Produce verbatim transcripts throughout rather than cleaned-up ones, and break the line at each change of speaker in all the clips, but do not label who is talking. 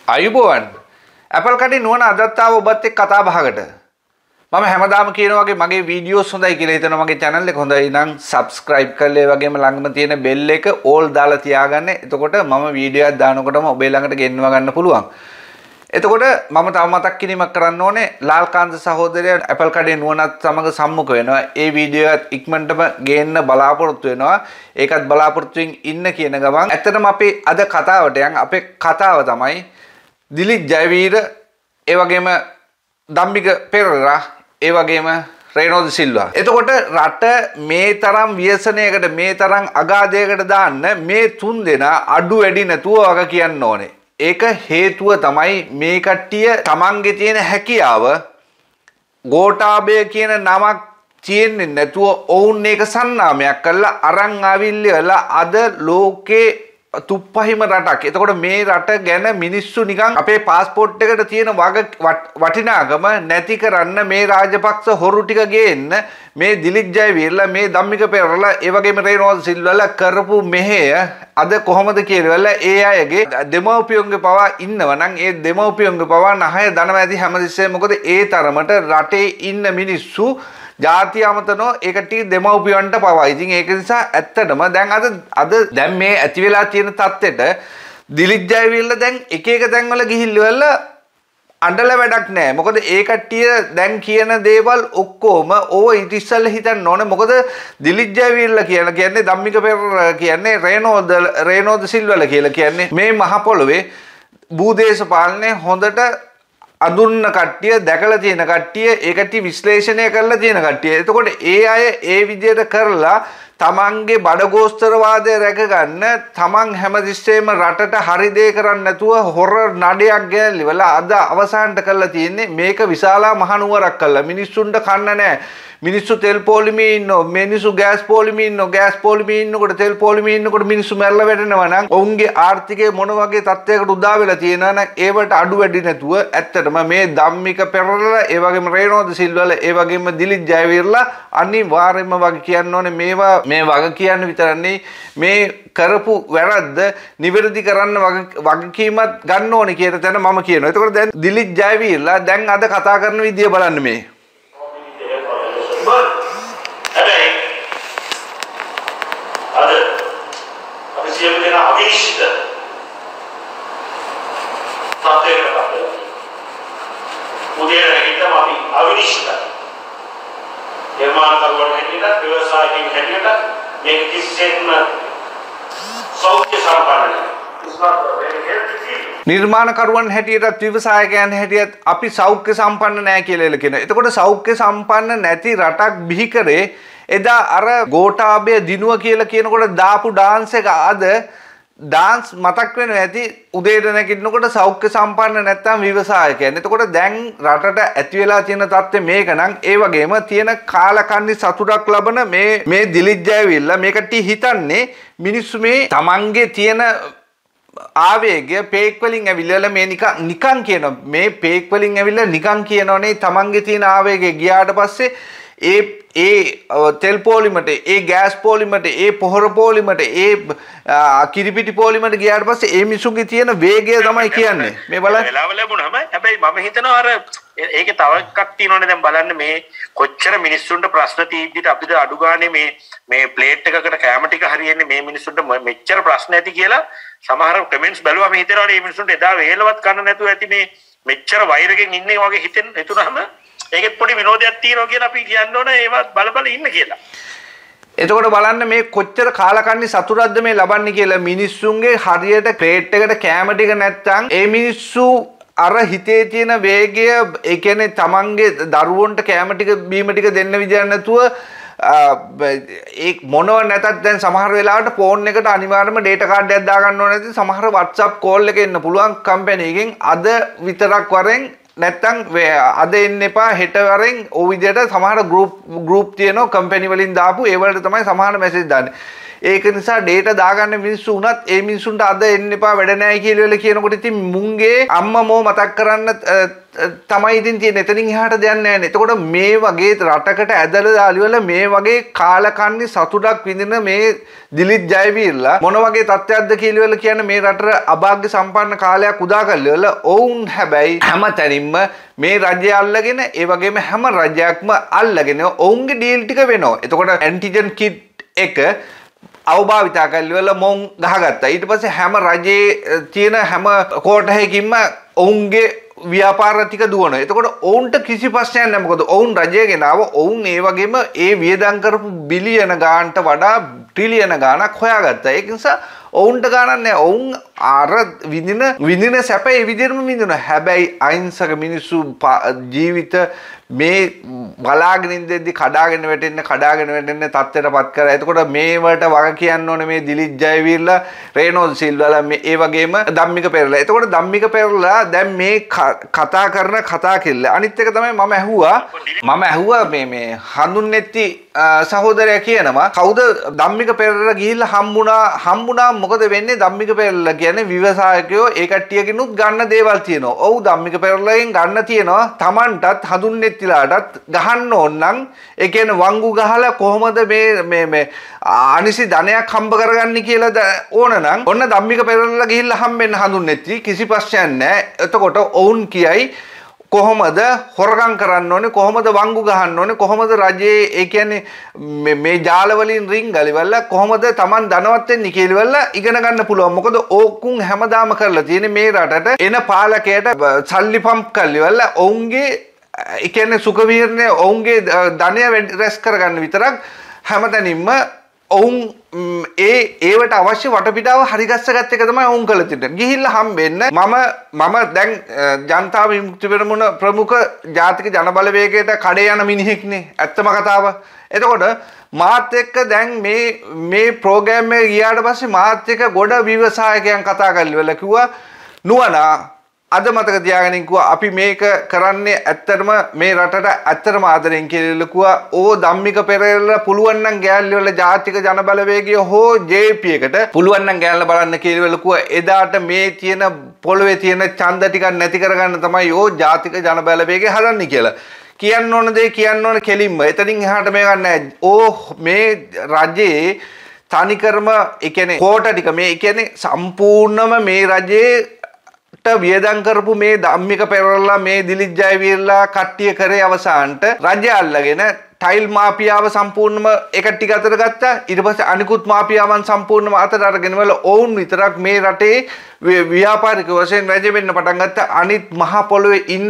අයුබෝවන් Apple Kade නුවණ අදත් ආව ඔබත් එක්ක කතා බහකට මම හැමදාම කියන වගේ මගේ වීඩියෝස් හොඳයි කියලා හිතනවා මගේ channel එක හොඳයි නම් subscribe කරලා ඒ වගේම ළඟම තියෙන bell එක all දාලා තියාගන්න. එතකොට මම වීඩියෝ එකක් දානකොටම ඔබේ ළඟට ගෙන්වා ගන්න පුළුවන්. එතකොට මම තව මතක් කිරීමක් කරන්න ඕනේ ලාල්කාන්ත සහෝදරයා Apple Kade නුවණත් සමග සම්මුඛ වෙනවා. ඒ වීඩියෝ එකත් ඉක්මනටම ගේන්න බලාපොරොත්තු වෙනවා. ඒකත් බලාපොරොත්තුෙන් ඉන්න කියන ගමන් ඇත්තටම අපි අද කතාවට යන් අපේ කතාව තමයි දිලිත් ජයවීර ඒ වගේම දම්බික පෙරේරා ඒ වගේම රේනෝද සිල්වා. එතකොට රට මේ තරම් ව්‍යසනයකට මේ තරම් අගාධයකට දාන්න මේ තුන් දෙනා අඩු වැඩි නැතුව වග කියන්න ඕනේ. ඒක හේතුව තමයි මේ කට්ටිය තමන්ගේ තියෙන හැකියාව ගෝඨාභය කියන නමක් තියෙන්නේ නැතුව ඔවුන් ඒක සන්නාමයක් කරලා අරන් ආවිල්ල වෙලා අද ලෝකේ තුප්පහිම රටක්. එතකොට මේ රට ගැන මිනිස්සු නිකන් අපේ પાස්පෝර්ට් එකට තියෙන වටිනාකම නැති කරන්න මේ රාජපක්ෂ හොරු ටික ගේන්න මේ දිලිත් ජයවීරලා මේ ධම්මික පෙරේරා ඒ වගේම රේනෝද සිල්වාලා කරපු මෙහෙය අද කොහොමද කියලා ඒ අයගේ දෙමව්පියන්ගේ පවා ඉන්නවනම් ඒ දෙමව්පියන්ගේ පවා නහය දනම ඇති හැමතිස්සෙම. මොකද ඒ තරමට රටේ ඉන්න මිනිස්සු ජාතිය අමතනෝ ඒකට දෙමව්පියන්ට පවා. ඉතින් ඒක නිසා ඇත්තටම දැන් අද අද දැන් මේ ඇති වෙලා තියෙන තත්ත්වෙට දිලිත් ජයවීරලා දැන් එක එක තැන්වල ගිහිල්ල අඬලා වැඩක් නැහැ. මොකද ඒ කට්ටිය දැන් කියන දේවල් ඔක්කොම ඕව ඉතිස්සල්ලා හිතන්න ඕනේ. මොකද දිලිත් ජයවීරලා කියන කියන්නේ ධම්මික පෙරේරා කියන්නේ රේනෝද රේනෝද සිල්වාලා කියලා කියන්නේ මේ මහ පොළොවේ භූදේශපාලනය හොඳට අඳුන්න කට්ටිය දැකලා තියෙන කට්ටිය ඒ කට්ටිය විශ්ලේෂණය කරලා තියෙන කට්ටිය. එතකොට ඒ අය ඒ විදිහට කරලා තමන්ගේ බඩගෝස්තරවාදය රැක ගන්න තමන් හැමතිස්සෙම රටට හරි දේ කරන්නේ නැතුව හොර නඩයක් ගෙනල්ලිවලා අද අවසානට කරලා තියෙන්නේ මේක විශාලා මහනුවරක් කළා. මිනිස්සුන්ට කන්න නැහැ. මිනිස්සු තෙල් පොලිමේ ඉන්නෝ මිනිස්සු ගෑස් පොලිමේ ඉන්නෝ ගෑස් පොලිමේ ඉන්නකොට තෙල් පොලිමේ ඉන්නකොට මිනිස්සු මැරලා වැටෙනවා නම් ඔවුන්ගේ ආර්ථිකය මොන වගේ තත්ත්වයකට උදා වෙලා තියෙනවා නම් ඒවට අඩු වැඩි නැතුව ඇත්තටම මේ ධම්මික පෙරේරා ඒ වගේම රේනෝද සිල්වාලා ඒ වගේම දිලිත් ජයවීරලා අනිවාර්යයෙන්ම වගේ කියන්න ඕනේ මේවා මේ වගේ කියන්න විතරන්නේ මේ කරපු වැරද්ද නිවැරදි කරන්න වගකීමක් ගන්න ඕනේ කියන තැන මම කියනවා. එතකොට දැන් දිලිත් ජයවීරලා දැන් අද කතා කරන විදිය බලන්න මේ
හැබැයි අද අපි සියලු දෙනා අවිනිශ්චිත තත්ත්වයකට උදේ රැකිටම අපි අවිනිශ්චිතයි. නිර්මාණකරුවන් හැටියට ව්‍යවසායකින් හැටියට මේක කිසිසේත්ම සෞඛ්‍ය සම්පන්න
නිර්මාණකරුවන් හැටියටත් ව්‍යවසායකයන් හැටියත් අපි සෞඛ්‍ය සම්පන්න නැහැ කියලා කියනවා. එතකොට සෞඛ්‍ය සම්පන්න නැති රටක් බිහි කරේ එදා අර ගෝඨාභය දිනුව කියලා කියනකොට දාපු ඩාන්ස් එක අද ඩාන්ස් මතක් වෙනවා ඇති උදේට නැගිටිනකොට සෞඛ්‍ය සම්පන්න නැත්තම් ව්‍යවසායකයන්. එතකොට දැන් රටට ඇති වෙලා තියෙන තත්ත්වය මේක නම් ඒ වගේම තියෙන කාලකන්ණි සතුටක් ලබන මේ මේ දිලිත් ජයවීරලා මේ කට්ටිය හිතන්නේ මිනිස්සු මේ තමන්ගේ තියෙන ආවේගය පේක් වලින් ඇවිල්ලා මේ නිකන් නිකන් කියන මේ පේක් වලින් ඇවිල්ලා නිකන් කියනෝනේ තමන්ගේ තියෙන ආවේගය ගියාට පස්සේ ඒ ඒ තෙල් පොලිමට ඒ ගෑස් පොලිමට ඒ පොහොර පොලිමට ඒ කිරිපිටි පොලිමට ගියාට පස්සේ ඒ මිනිසුන්ගේ තියෙන වේගය තමයි කියන්නේ. මේ බලන්න
වෙලාව ලැබුණාම හැබැයි මම හිතනවා අර ඒකේ තව එකක් තියෙනවනේ දැන් බලන්න මේ කොච්චර මිනිස්සුන්ට ප්‍රශ්න තීද්දිට අපිට අඩු ගානේ මේ මේ ප්ලේට් එකකට කැම ටික හරියන්නේ මේ මිනිස්සුන්ට මෙච්චර ප්‍රශ්න ඇති කියලා සමහර කමෙන්ට්ස් බැලුවා මේ හිතනවා මේ මිනිස්සුන්ට එදා වේලවත් කන්න නැතුව ඇති මේ මෙච්චර වෛරයෙන් ඉන්නේ වගේ හිතෙන් හිතුනහම ඒකෙත් පොඩි විනෝදයක් තියෙනවා කියලා අපි කියන්න ඕනේ ඒවත් බල බල ඉන්න කියලා.
එතකොට බලන්න මේ කොච්චර කාලකන්ණි සතුටක්ද මේ ලබන්නේ කියලා මිනිස්සුන්ගේ හරියට ක්‍රේට් එකට කැම ටික නැත්තම් ඒ මිනිස්සු අර හිතේ තියෙන වේගය ඒ කියන්නේ තමන්ගේ දරුවන්ට කැම ටික බීම ටික දෙන්න විදියක් නැතුව ඒ මොනව නැතත් දැන් සමහර වෙලාවට ෆෝන් එකට අනිවාර්යයෙන්ම ඩේටා කාඩ් එකක් දාගන්න ඕනේ නැති සමහර WhatsApp කෝල් එක එන්න පුළුවන් කම්පැනි එකෙන් අද විතරක් වරෙන් නැත්තම් අද එන්න එපා හෙට වරෙන් ඔය විදිහට සමහර ගෲප් ගෲප් තියෙනවා කම්පැනි වලින් දාපු ඒ වලට තමයි සමහර මැසේජ් දාන්නේ. ඒක නිසා data දාගන්න මිනිස්සු උනත් ඒ මිනිස්සුන්ට අද එන්න එපා වැඩ නැහැ කියලා කියනකොට ඉතින් මුංගේ අම්මා මෝ මතක් කරන්න තමයි ඉතින් තියෙන්නේ. එතනින් එහාට දෙයක් නැහැ නේ. එතකොට මේ වගේ රටකට ඇදලා දාලිවල මේ වගේ කාලකන්ණි සතුටක් විඳින මේ දිලිත් ජයවීරලා මොන වගේ තත්ත්වයක්ද කියලා කියන්නේ මේ රටට අභාග්‍ය සම්පන්න කාලයක් උදා කරලා ඔවුන් හැබැයි හැමතැනින්ම මේ රජය අල්ලගෙන ඒ වගේම හැම රජයක්ම අල්ලගෙන ඔවුන්ගේ ඩීල් ටික වෙනවා. එතකොට ඇන්ටිජන් කිට් එක අවභාවිතා කරලා මොන් ගහගත්තා. ඊට පස්සේ හැම රජයේ තියෙන හැම කෝටහයකින්ම ඔවුන්ගේ ව්‍යාපාර ටික දුවනවා. එතකොට ඔවුන්ට කිසි ප්‍රශ්නයක් නැහැ. මොකද ඔවුන් රජය ගෙනාව ඔවුන් ඒ වගේම ඒ වියදම් කරපු බිලියන ගානට වඩා ට්‍රිලියන ගානක් හොයාගත්තා. ඒක නිසා ඔවුන්ට ගානක් නැහැ. ඔවුන් අර විඳින විඳින සැප ඒ විදිහටම විඳිනවා. හැබැයි අහිංසක මිනිස්සු ජීවිත මේ බලාගෙන ඉඳිද්දි කඩාගෙන වැටෙන්න කඩාගෙන වැටෙන්න තත්ත්වයටපත් කරා. එතකොට මේ වලට වග කියන්න ඕනේ මේ දිලිත් ජයවීරලා රේනෝල් සිල්වලා මේ ඒ වගේම ධම්මික පෙරලා. එතකොට ධම්මික පෙරලා දැන් මේ කතා කරන කතා කෙල්ල. අනිත් එක තමයි මම ඇහුවා මම ඇහුවා මේ මේ හඳුන්නෙත්ති සහෝදරයා කියනවා කවුද ධම්මික පෙරලා ගිහිල්ලා හම්බුණා හම්බුණා මොකද වෙන්නේ ධම්මික පෙරලා කියන්නේ විවසායකයෝ ඒ කට්ටියකිනුත් ගන්න දේවල් තියෙනවා. ඔව් ධම්මික පෙරලාගෙන් ගන්න තියෙනවා. Tamanටත් හඳුන්නෙත්තිලාටත් ගහන්න ඕන නම් ඒ කියන්නේ වංගු ගහලා කොහොමද මේ මේ මේ අනිසි ධනයක් හම්බ කරගන්නේ කියලා ඕන නම් ඔන්න ධම්මික පෙරලා ගිහිල්ලා හම්බෙන්න හඳුන්නෙත්ති කිසි ප්‍රශ්නයක් නැහැ. එතකොට ඔවුන් කියයි කොහොමද හොරගම් කරන්න ඕනේ කොහොමද වංගු ගහන්න ඕනේ කොහොමද රජයේ ඒ කියන්නේ මේ ජාල වලින් රින් ගලිවලා කොහොමද Taman ධනවත් වෙන්නේ කියලා ඉගෙන ගන්න පුළුවන්. මොකද ඕකුන් හැමදාම කරලා තියෙන්නේ මේ රටට එන පාලකයට සල්ලි පම්ප් කරලිවලා ඔවුන්ගේ ඒ කියන්නේ සුඛ විහරණය ඔවුන්ගේ ධනය රැස් කරගන්න විතරක් හැමතැනින්ම ඔවුන් ඒ ඒවට අවශ්‍ය වටපිටාව හරිගස්ස ගත්ත එක තමයි ඔවුන් කළ තියෙන්නේ. ගිහිල්ලා හම්බෙන්න මම මම දැන් ජනතා විමුක්ති පෙරමුණ ප්‍රමුඛ ජාතික ජනබලවේගයට කඩේ යන මිනිහෙක්නේ ඇත්තම කතාව. එතකොට මාත් එක්ක දැන් මේ මේ ප්‍රෝග්‍රෑම් එක ගියාට පස්සේ මාත් එක්ක ගොඩ ව්‍යවසායකයන් කතා කරලා කිව්වා නුවණා අද මතක තියාගන්න කිව්වා අපි මේක කරන්නේ ඇත්තටම මේ රටට ඇත්තටම ආදරෙන් කියලා කිව්වා. ඕ ධම්මික පෙරේරා පුළුවන් නම් ගෑල්ලි වල ජාතික ජනබලවේගය හෝ ජේ පී එකට පුළුවන් නම් ගෑල්ලා බලන්න කියලා කිව්වා. එදාට මේ තියෙන පොළවේ තියෙන ඡන්ද ටිකක් නැති කරගන්න තමයි ඕ ජාතික ජනබලවේගය හදන්නේ කියලා. කියන්න ඕන දේ කියන්න ඕන කෙලින්ම. එතනින් එහාට මේක නැහැ. ඕ මේ රජයේ තනිකරම ඒ කියන්නේ කෝට ටික මේ ඒ කියන්නේ සම්පූර්ණම මේ රජයේ වියදම් කරපු මේ ධම්මික පෙරලා මේ දිලිත් ජයවීරලා කට්ටිය කරේ අවසානට රජය අල්ලගෙන ටයිල් මාෆියාව සම්පූර්ණම එක ටික අතර ගත්තා. ඊට පස්සේ අනිකුත් මාෆියාවන් සම්පූර්ණම අතට අරගෙන වල ඔවුන් විතරක් මේ රටේ ව්‍යාපාරික වශයෙන් වැජ වෙන්න පටන් ගත්තා. අනිත් මහ පොළොවේ ඉන්න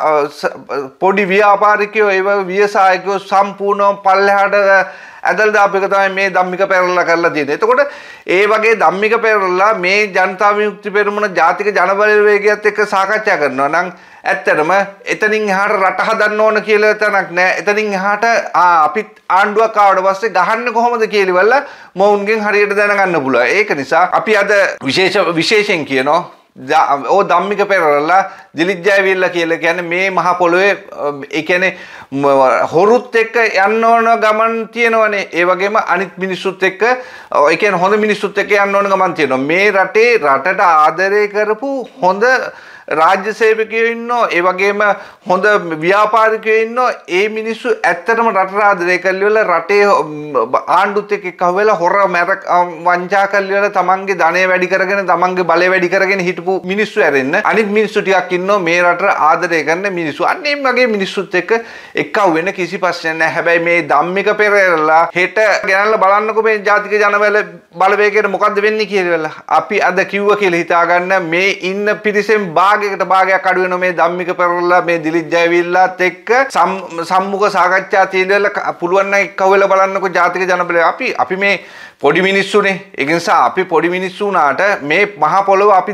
පොඩි ව්‍යාපාරිකයෝ ඒ වගේ ව්‍යවසායකයෝ සම්පූර්ණම පල්ලෙහාට ඇදලා දාපු එක තමයි මේ ධම්මික පෙරලා කරලා තියෙන්නේ. එතකොට ඒ වගේ ධම්මික පෙරලා මේ ජනතා විමුක්ති පෙරමුණ ජාතික ජනබලවේගයත් එක්ක සාකච්ඡා කරනවා නම් ඇත්තටම එතනින් එහාට රට හදන්න ඕන කියලා තැනක් නැහැ. එතනින් එහාට අපිත් ආණ්ඩුවක් ආවට පස්සේ ගහන්නේ කොහොමද කියලා මොවුන්ගෙන් හරියට දැනගන්න පුළුවන්. ඒක නිසා අපි අද විශේෂ විශේෂයෙන් කියනවා ඕ ධම්මික පෙරලා දිලිත් ජයවීරලා කියලා කියන්නේ මේ මහ පොළොවේ ඒ කියන්නේ හොරුත් එක්ක යන්න ඕන ගමන් තියෙනවනේ. ඒ වගේම අනිත් මිනිස්සුත් එක්ක ඒ කියන්නේ හොඳ මිනිස්සුත් එක්ක යන්න ඕන ගමන් තියෙනවා. මේ රටේ රටට ආදරය කරපු හොඳ රාජ්‍ය සේවකයෝ ඉන්නවා. ඒ වගේම හොඳ ව්‍යාපාරිකයෝ ඉන්නවා. ඒ මිනිස්සු ඇත්තටම රට ආදරය කරලා රටේ ආණ්ඩුත් එක්ක එක්කවෙලා හොර මැර වංචා කරලා තමන්ගේ ධනය වැඩි කරගෙන තමන්ගේ බලය වැඩි කරගෙන හිටපු මිනිස්සු ඇරෙන්න අනිත් මිනිස්සු ටිකක් ඉන්නවා මේ රට ආදරය කරන මිනිස්සු. අන්න ඒ වගේ මිනිස්සුත් එක්ක එක්කව වෙන කිසි ප්‍රශ්නයක් නැහැ. හැබැයි මේ ධම්මික පෙරේරලා හෙට ගෙනල්ලා බලන්නකෝ මේ ජාතික ජනබල බලවේගයට මොකද්ද වෙන්නේ කියලා. අපි අද කිව්ව කියලා හිතාගන්න මේ ඉන්න පිරිසෙන් භාගයකට භාගයක් අඩු වෙන මේ ධම්මික පෙරේරලා මේ දිලිත් ජයවීරලාත් එක්ක සම්මුඛ සාකච්ඡා තියෙනවා. පුළුවන් නම් එක්කව වෙලා බලන්නකෝ ජාතික ජනබල. අපි අපි මේ පොඩි මිනිස්සුනේ. ඒ නිසා අපි පොඩි මිනිස්සු උනාට මේ මහ පොළොව අපි දන්නවා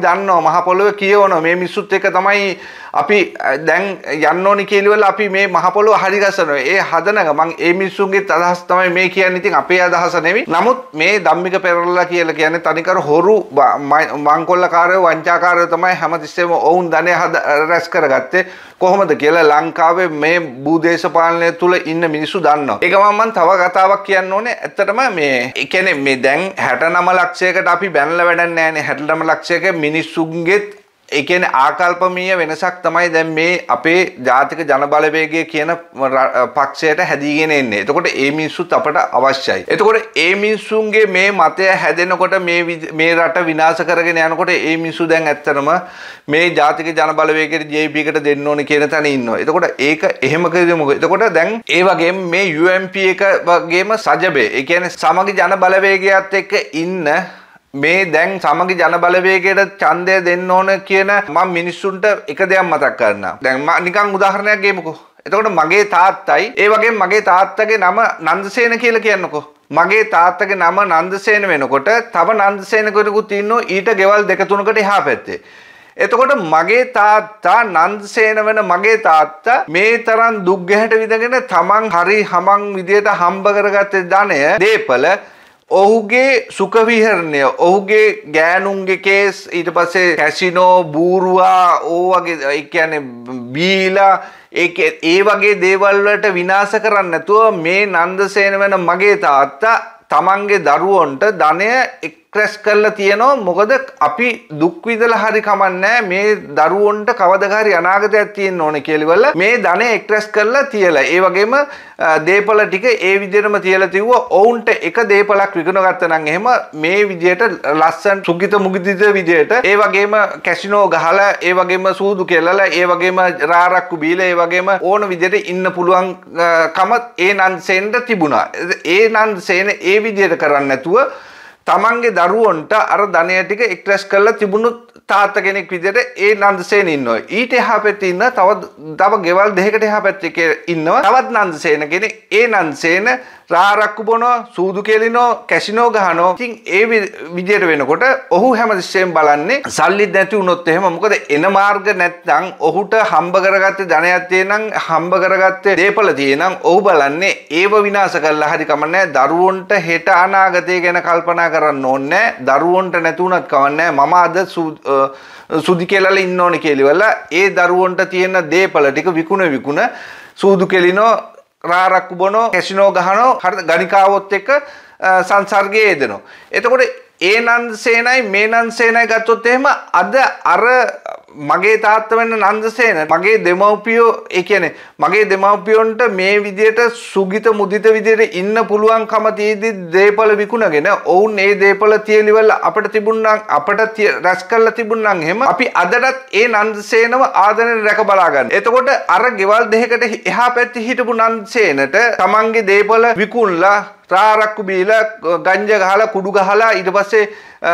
මහ පොළොවේ කියවනවා මේ මිනිස්සුත් එක තමයි අපි දැන් යන්න ඕනි කියලා අපි මේ මහ පොළොව හරි ගස්සනවා. ඒ හදන ගමන් ඒ මිනිස්සුන්ගේ අදහස් තමයි මේ කියන්නේ. ඉතින් අපේ අදහස නෙවෙයි. නමුත් මේ ධම්මික පෙරළලා කියලා කියන්නේ තනිකර හොරු මංකොල්ලකාරයෝ වංචාකාරයෝ තමයි හැමතිස්සෙම ඔවුන් ධනය රැස් කරගත්තේ. කොහොමද කියලා ලංකාවේ මේ භූදේශපාලනය තුල ඉන්න මිනිස්සු දන්නවා. ඒක මම තව කතාවක් කියන්න ඕනේ. ඇත්තටම මේ ඒ කියන්නේ මේ දැන් හැට නව ලක්ෂයකට අපි බැනලා වැඩක් නැහැ නේ. හැට නව ලක්ෂයක මිනිස්සුන්ගේ ඒ කියන්නේ ආකල්පමීය වෙනසක් තමයි දැන් මේ අපේ ජාතික ජනබලවේගය කියන පක්ෂයට හැදීගෙන එන්නේ. එතකොට ඒ මිනිස්සුත් අපට අවශ්‍යයි. එතකොට ඒ මිනිස්සුන්ගේ මේ මතය හැදෙනකොට මේ මේ රට විනාශ කරගෙන යනකොට ඒ මිනිස්සු දැන් ඇත්තටම මේ ජාතික ජනබලවේගයට ජේ පී එකට දෙන්න ඕනේ කියන තැන ඉන්නවා. එතකොට ඒක එහෙම කරදෙමු. එතකොට දැන් ඒ වගේම මේ යූ එම් පී එක වගේම සජබේ ඒ කියන්නේ සමගි ජනබලවේගයත් එක්ක ඉන්න මේ දැන් සමගි ජන බලවේගයට ඡන්දය දෙන්න ඕන කියන මම මිනිස්සුන්ට එක දෙයක් මතක් කරනවා. දැන් මම නිකන් උදාහරණයක් ගේමුකෝ. එතකොට මගේ තාත්තයි ඒ වගේම මගේ තාත්තගේ නම නන්දසේන කියලා කියන්නකෝ. මගේ තාත්තගේ නම නන්දසේන වෙනකොට තව නන්දසේන කෙනෙකුත් ඉන්නෝ ඊට ගෙවල් දෙක තුනකට එහා පැත්තේ. එතකොට මගේ තාත්තා නන්දසේන වෙන මගේ තාත්තා මේ තරම් දුක් ගැහැට විඳගෙන තමන් හරි හමන් විදියට හම්බ කරගත්තේ ධනය දීපල ඔහුගේ සුඛ විහරණය ඔහුගේ ගෑනුන්ගේ කේස් ඊට පස්සේ කැසිනෝ බූරුවා ඕ වගේ ඒ කියන්නේ බීලා ඒක ඒ වගේ දේවල් වලට විනාශ කරන්නේ නැතුව මේ නන්දසේන වෙන මගේ තාත්තා තමන්ගේ දරුවන්ට ධනය එක්ස්ප්‍රෙස් කරලා තියෙනවා. මොකද අපි දුක් විඳලා හරි කමන්නේ මේ දරුවන්ට කවදා හරි අනාගතයක් තියෙන්න ඕනේ කියලා මේ ධනය එක්ස්ප්‍රෙස් කරලා තියලා ඒ වගේම දේපල ටික ඒ විදිහටම තියලා තියුවා. ඔවුන්ට එක දේපලක් විකුණ ගත්තා නම් එහෙම මේ විදිහට ලස්සන සුගිත මුගිත විදිහට ඒ වගේම කැසිනෝ ගහලා ඒ වගේම සූදු කෙලලා ඒ වගේම රාරක්කු බීලා ඒ වගේම ඕන විදිහට ඉන්න පුළුවන් කම ඒ නන්සෙන්ට තිබුණා. ඒ නන්සෙන් ඒ විදිහට කරන්නේ නැතුව තමන්ගේ දරුවන්ට අර ධනය ටික එක්ස්ප්‍රෙස් කරලා තිබුණු තාත්තා කෙනෙක් විදිහට ඒ නන්දසේන ඉන්නවා. ඊට එහා පැත්තේ ඉන්න තව තව ගෙවල් දෙකකට එහා පැත්තේ ඉන්නවා තවත් නන්දසේන කෙනෙක්. ඒ නන්දසේන රාරක්කු බොනවා, සූදු කෙලිනවා, කැසිනෝ ගහනවා. ඉතින් ඒ විදිහට වෙනකොට ඔහු හැමතිස්සෙම බලන්නේ සල්ලි නැති වුණොත් එහෙම මොකද එන මාර්ග නැත්නම් ඔහුට හම්බ කරගත්තේ ධනයක් තියෙනම් හම්බ කරගත්තේ දේපල තියෙනම් ඔහු බලන්නේ ඒව විනාශ කරලා හරි කමන්නේ දරුවන්ට හෙට අනාගතය ගැන කල්පනා කරන්න ඕනේ. දරුවන්ට නැතුණත් කවන්නේ මම අද සුදි කෙලලා ඉන්න ඕනේ කියලා ඒ දරුවන්ට තියෙන දේපල ටික විකුණ විකුණ සූදු කෙලිනෝ රාරක්කු බොනෝ කැසිනෝ ගහනෝ හරිද ගණිකාවොත් එක්ක සංසර්ගයේ යෙදෙනවා. එතකොට ඒ නන්දසේනයි මේ නන්දසේනයි ගත්තොත් එහෙම අද අර මගේ තාත්තා වෙන නන්දසේන මගේ දෙමව්පියෝ ඒ කියන්නේ මගේ දෙමව්පියොන්ට මේ විදියට සුගිත මුදිත විදියට ඉන්න පුළුවන්කම තියෙද්දි දේපල විකුණගෙන ඔවුන් ඒ දේපල තියලිවල අපිට තිබුණා අපිට රැස් කරලා තිබුණා නම් එහෙම අපි අදටත් ඒ නන්දසේනව ආදරෙන් රැක බලා ගන්න. එතකොට අර ගෙවල් දෙකකට එහා පැත්තේ හිටපු නන්දසේනට තමන්ගේ දේපල විකුණලා රාරක්කු බීලා ගංජා ගහලා කුඩු ගහලා ඊට පස්සේ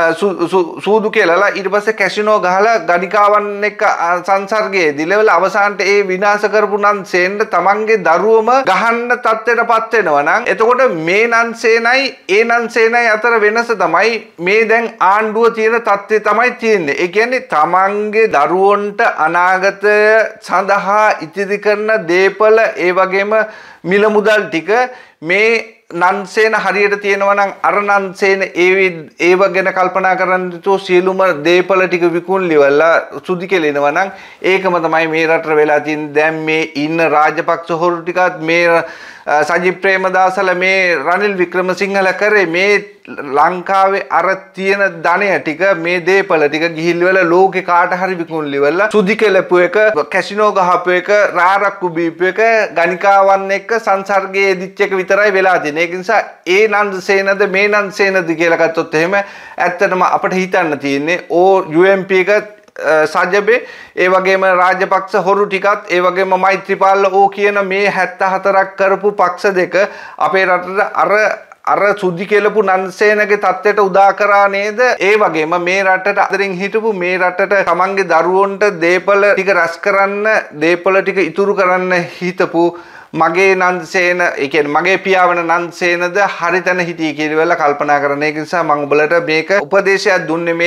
සූදු කෙලලා ඊට පස්සේ කැසිනෝ ගහලා ගණිකාවන් එක්ක සංසර්ගයේ දිලවල අවසානට ඒ විනාශ කරපු නන්සේනට තමන්ගේ දරුවම ගහන්න තත්ත්වයටපත් වෙනවා නම් එතකොට මේ නන්සේනයි ඒ නන්සේනයි අතර වෙනස තමයි මේ දැන් ආණ්ඩුව තියෙන තත්ත්වය තමයි තියෙන්නේ. ඒ කියන්නේ තමන්ගේ දරුවන්ට අනාගතය සඳහා ඉතිරි කරන දේපල ඒ වගේම මිල මුදල් ටික මේ නන්සේන හරියට තියෙනවා නම් අර නන්සේන ඒ ඒව ගැන කල්පනා කරන්න තු සියලුම දේපල ටික විකුණලිවලා සුදි කෙලෙනවා නම් ඒකම තමයි මේ රටට වෙලා තියෙන්නේ. දැන් මේ ඉන්න රාජපක්ෂ හොරු ටිකත් මේ සජිත් ප්‍රේමදාසලා මේ රනිල් වික්‍රමසිංහල කරේ මේ ලංකාවේ අර තියෙන ධනය ටික මේ දේපල ටික ගිහිල්ලිවලා ලෝකේ කාට හරි විකුණලිවලා සුදි කෙලපු එක කැසිනෝ ගහපු එක රාරක්කු බීපු එක ගණිකාවන් එක්ක සංසර්ගයේ දිච්ච එක විතරයි වෙලා තියෙන්නේ. ඒක නිසා ඒ නන්දසේනද මේ නන්දසේනද කියලා ගත්තොත් එහෙම ඇත්තටම අපිට හිතන්න තියෙන්නේ ඕ යූ එම් පී එක සජබේ ඒ වගේම රාජපක්ෂ හොරු ටිකත් ඒ වගේම මෛත්‍රීපාල ඕ කියන මේ හැත්තෑ හතරක් කරපු පක්ෂ දෙක අපේ රටට අර අර සුදි කෙලපු නන්සේනගේ තත්ත්වයට උදා කරා නේද? ඒ වගේම මේ රටට අතරින් හිටපු මේ රටට තමන්ගේ දරුවන්ට දේපල ටික රැස් කරන්න දේපල ටික ඉතුරු කරන්න හිතපු මගේ නන්දසේන ඒ කියන්නේ මගේ පියා වෙන නන්දසේනද හරිතන හිටියේ කියලා කල්පනා කරන එක නිසා මම ඔබලට මේක උපදේශයක් දුන්නේ මේ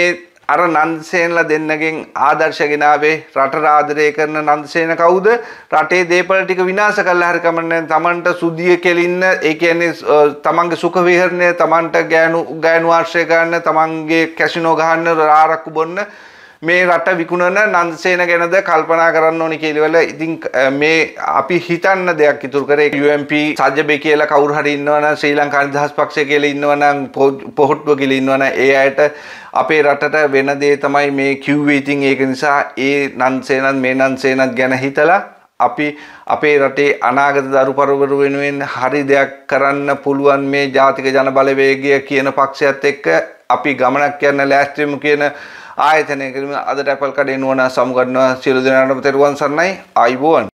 අර නන්දසේනලා දෙන්නගෙන් ආදර්ශ ගෙනාවේ රට ආදරය කරන නන්දසේන කවුද? රටේ දේපල ටික විනාශ කළා හරි කමන්නේ තමන්ට සුදිය කෙලින්න ඒ කියන්නේ තමන්ගේ සුඛ විහරණය තමන්ට ගෑනු ගෑනු ආශ්‍රය ගන්න තමන්ගේ කැසිනෝ ගහන්න රාරක්කු බොන්න මේ රට විකුණන නන්දසේන ගැනද කල්පනා කරන්න ඕනි කියලා ඉතින් මේ අපි හිතන්න දෙයක් ඉතුරු කරේ යූ එම් පී සජ්ජබේ කියලා කවුරු හරි ඉන්නවනම් ශ්‍රී ලංකා නිදහස් පක්ෂය කියලා ඉන්නවනම් පොහොට්ටුව කියලා ඉන්නවනම් ඒ අයට අපේ රටට වෙන දේ තමයි මේ කිව්වේ. ඉතින් ඒක නිසා ඒ නන්දසේනත් මේ නන්දසේනත් ගැන හිතලා අපි අපේ රටේ අනාගත දරු පරවරු වෙනුවෙන් හරි දෙයක් කරන්න පුළුවන් මේ ජාතික ජන බලවේගය කියන පක්ෂයත් එක්ක අපි ගමනක් යන්න ලෑස්ති වෙමු කියන ආයතනයකින් අද Apple කඩේ නුවණ සමුගන්නවා. සියලු දෙනාටම තෙරුවන් සරණයි. ආයුබෝවන්.